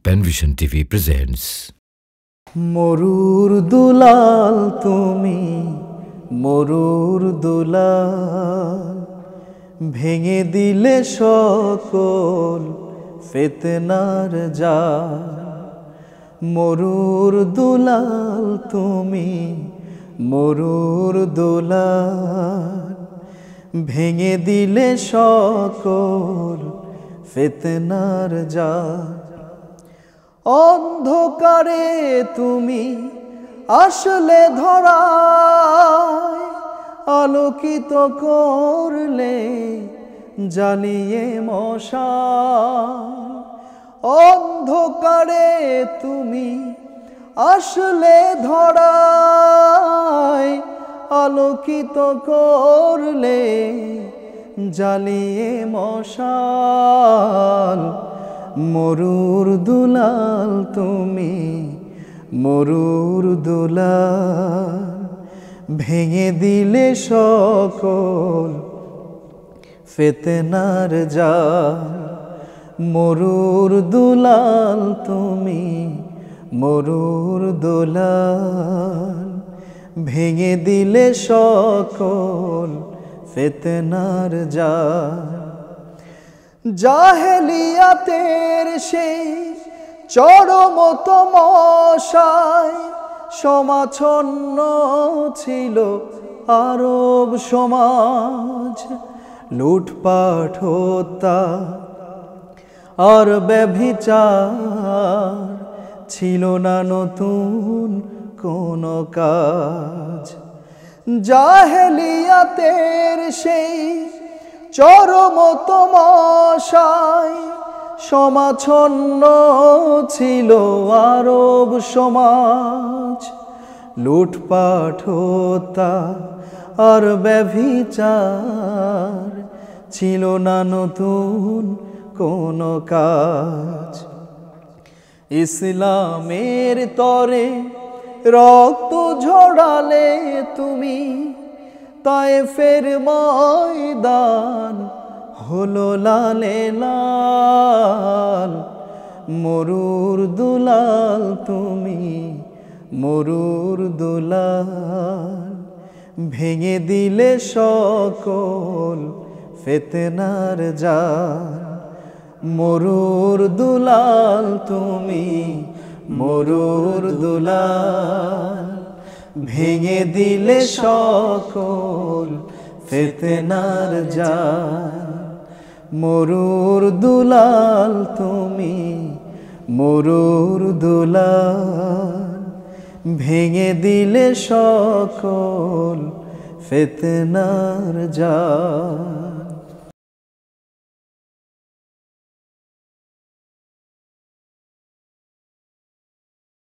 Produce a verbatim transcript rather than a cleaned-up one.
Penvision T V presents মরুর দুলাল তুমি মরুর দুলাল ভেঙে দিলে সকল ফিতনার জাল মরুর দুলাল তুমি মরুর দুলাল ভেঙে দিলে সকল ফিতনার জাল অন্ধকারে তুমি আসলে ধরায় আলোকিত করলে জ্বালিয়ে মশাল অন্ধকারে তুমি আসলে ধরায় আলোকিত করলে জ্বালিয়ে মশাল মরুর দুলাল তুমি মরুর দুলাল ভেঙে দিলে সকল ফিতনার জাল মরুর দুলাল তুমি মরুর দুলাল ভেঙে দিলে সকল ফিতনার জাল জাহেলিয়াতের সেই চরম তমশায় সমাচ্ছন্ন ছিল আরব সমাজ লুটপাট হত্যা আর ব্যভিচার ছিল না নতুন কোন কাজ জাহেলিয়াতের সেই চরম তমশায় সমাচ্ছন্ন ছিল আরব সমাজ লুটপাট হত্যা আর ব্যভিচার ছিল না নতুন কোন কাজ ইসলামের তরে রক্ত ঝরালে তুমি তায়েফের ময়দান হলো লালে লাল মরুর দুলাল তুমি মরুর দুলাল ভেঙে দিলে সকল ফিতনার জাল মরুর দুলাল তুমি মরুর দুলাল ভেঙে দিলে সকল ফিতনার জাল মরুর দুলাল তুমি মরুর দুলাল ভেঙে দিলে সকল ফিতনার জাল।